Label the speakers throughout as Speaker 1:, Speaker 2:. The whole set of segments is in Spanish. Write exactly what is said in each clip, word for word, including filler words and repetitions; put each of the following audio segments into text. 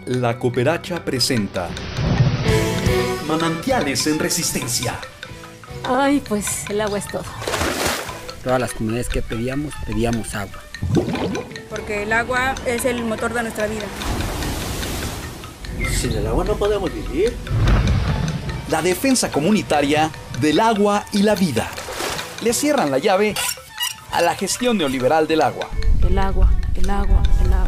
Speaker 1: La Cooperacha presenta Manantiales en Resistencia.
Speaker 2: Ay, pues el agua es todo.
Speaker 3: Todas las comunidades que pedíamos, pedíamos agua.
Speaker 4: Porque el agua es el motor de nuestra vida.
Speaker 5: Sin el agua no podemos vivir.
Speaker 1: La defensa comunitaria del agua y la vida. Le cierran la llave a la gestión neoliberal del agua.
Speaker 2: El agua, el agua, el agua.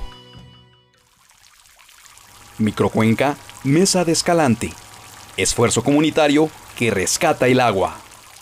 Speaker 1: Microcuenca, Mesa de Escalante. Esfuerzo comunitario que rescata el agua.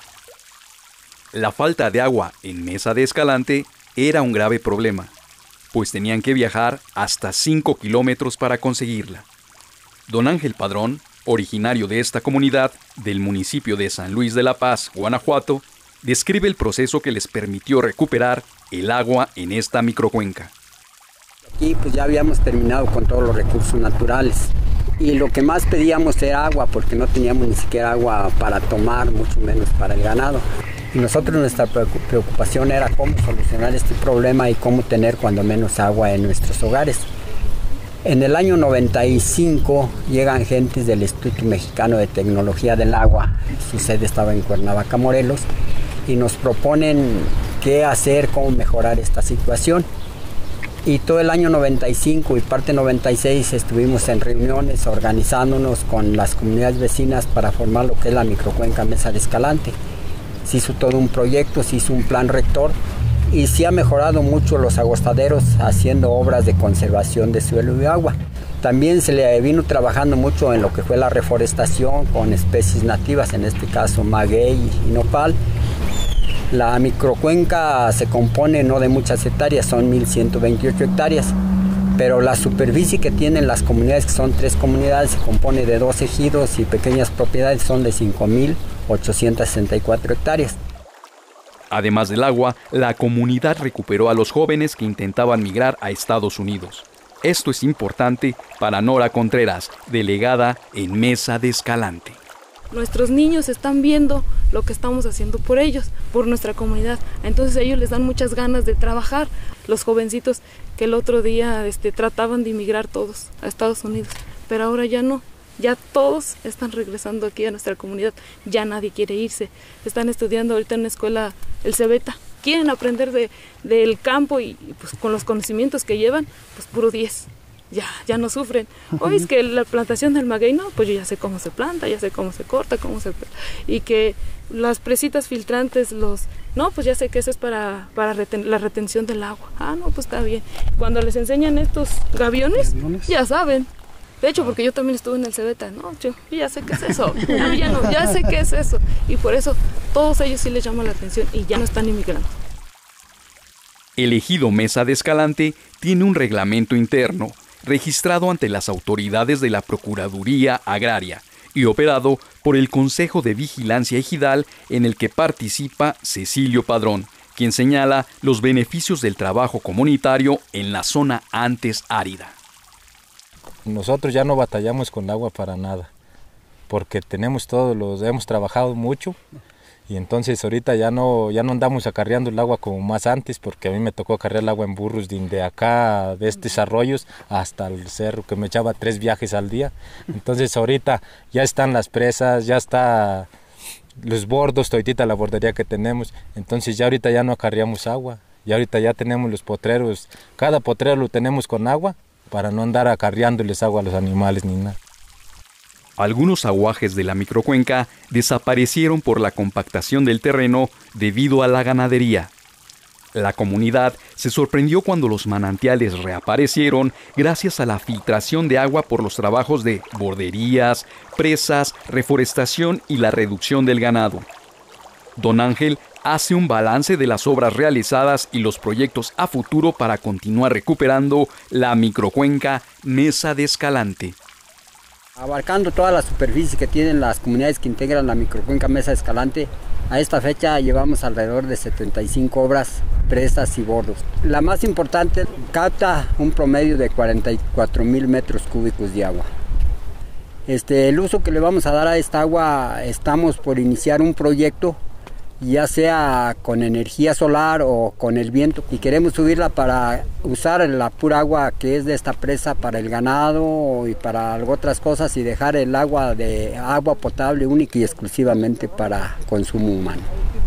Speaker 1: La falta de agua en Mesa de Escalante era un grave problema, pues tenían que viajar hasta cinco kilómetros para conseguirla. Don Ángel Padrón, originario de esta comunidad del municipio de San Luis de la Paz, Guanajuato, describe el proceso que les permitió recuperar el agua en esta microcuenca.
Speaker 3: Aquí pues ya habíamos terminado con todos los recursos naturales y lo que más pedíamos era agua porque no teníamos ni siquiera agua para tomar, mucho menos para el ganado. Y nosotros nuestra preocupación era cómo solucionar este problema y cómo tener cuando menos agua en nuestros hogares. En el año noventa y cinco llegan gentes del Instituto Mexicano de Tecnología del Agua, su sede estaba en Cuernavaca, Morelos, y nos proponen qué hacer, cómo mejorar esta situación. Y todo el año noventa y cinco y parte noventa y seis estuvimos en reuniones organizándonos con las comunidades vecinas para formar lo que es la microcuenca Mesa de Escalante. Se hizo todo un proyecto, se hizo un plan rector y se ha mejorado mucho los agostaderos haciendo obras de conservación de suelo y agua. También se le vino trabajando mucho en lo que fue la reforestación con especies nativas, en este caso maguey y nopal. La microcuenca se compone no de muchas hectáreas, son mil ciento veintiocho hectáreas, pero la superficie que tienen las comunidades, que son tres comunidades, se compone de dos ejidos y pequeñas propiedades, son de cinco mil ochocientas sesenta y cuatro hectáreas.
Speaker 1: Además del agua, la comunidad recuperó a los jóvenes que intentaban migrar a Estados Unidos. Esto es importante para Nora Contreras, delegada en Mesa de Escalante.
Speaker 2: Nuestros niños están viendo lo que estamos haciendo por ellos, por nuestra comunidad. Entonces a ellos les dan muchas ganas de trabajar. Los jovencitos que el otro día este, trataban de emigrar todos a Estados Unidos, pero ahora ya no. Ya todos están regresando aquí a nuestra comunidad, ya nadie quiere irse. Están estudiando ahorita en la escuela el Cebeta. Quieren aprender de, del campo y pues, con los conocimientos que llevan, pues puro diez. Ya, ya no sufren. Hoy es que la plantación del maguey, no, pues yo ya sé cómo se planta, ya sé cómo se corta, cómo se... Y que las presitas filtrantes, los... No, pues ya sé que eso es para, para reten... la retención del agua. Ah, no, pues está bien. Cuando les enseñan estos gaviones, ¿Gaviones? ya saben. De hecho, porque yo también estuve en el Cebeta, no, yo, yo ya sé qué es eso, no, ya no, ya sé qué es eso. Y por eso todos ellos sí les llama la atención y ya no están inmigrando.
Speaker 1: El ejido Mesa de Escalante tiene un reglamento interno, registrado ante las autoridades de la Procuraduría Agraria y operado por el Consejo de Vigilancia Ejidal, en el que participa Cecilio Padrón, quien señala los beneficios del trabajo comunitario en la zona antes árida.
Speaker 6: Nosotros ya no batallamos con agua para nada, porque tenemos todos los, hemos trabajado mucho y entonces ahorita ya no, ya no andamos acarreando el agua como más antes, porque a mí me tocó acarrear el agua en burros de, de acá, de estos arroyos, hasta el cerro, que me echaba tres viajes al día. Entonces ahorita ya están las presas, ya está los bordos, toditita la bordería que tenemos, entonces ya ahorita ya no acarreamos agua, y ahorita ya tenemos los potreros, cada potrero lo tenemos con agua, para no andar acarreándoles agua a los animales ni nada.
Speaker 1: Algunos aguajes de la microcuenca desaparecieron por la compactación del terreno debido a la ganadería. La comunidad se sorprendió cuando los manantiales reaparecieron gracias a la filtración de agua por los trabajos de borderías, presas, reforestación y la reducción del ganado. Don Ángel hace un balance de las obras realizadas y los proyectos a futuro para continuar recuperando la microcuenca Mesa de Escalante.
Speaker 3: Abarcando toda la superficie que tienen las comunidades que integran la microcuenca Mesa de Escalante, a esta fecha llevamos alrededor de setenta y cinco obras, presas y bordos. La más importante capta un promedio de cuarenta y cuatro mil metros cúbicos de agua. Este, el uso que le vamos a dar a esta agua, estamos por iniciar un proyecto ya sea con energía solar o con el viento, y queremos subirla para usar la pura agua que es de esta presa para el ganado y para otras cosas, y dejar el agua de agua potable única y exclusivamente para consumo humano.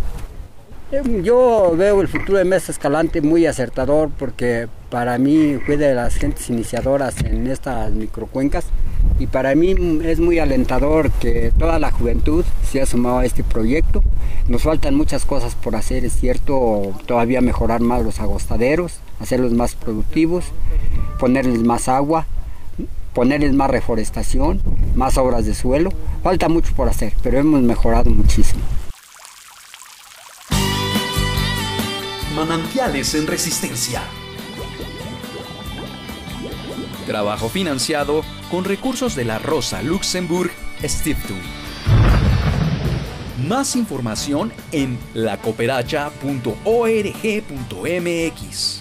Speaker 3: Yo veo el futuro de Mesa Escalante muy acertador, porque para mí fui de las gentes iniciadoras en estas microcuencas, y para mí es muy alentador que toda la juventud se ha sumado a este proyecto. Nos faltan muchas cosas por hacer, es cierto, todavía mejorar más los agostaderos, hacerlos más productivos, ponerles más agua, ponerles más reforestación, más obras de suelo. Falta mucho por hacer, pero hemos mejorado muchísimo.
Speaker 1: Manantiales en Resistencia. Trabajo financiado con recursos de la Rosa Luxemburg Stiftung. Más información en la cooperacha punto org punto m x.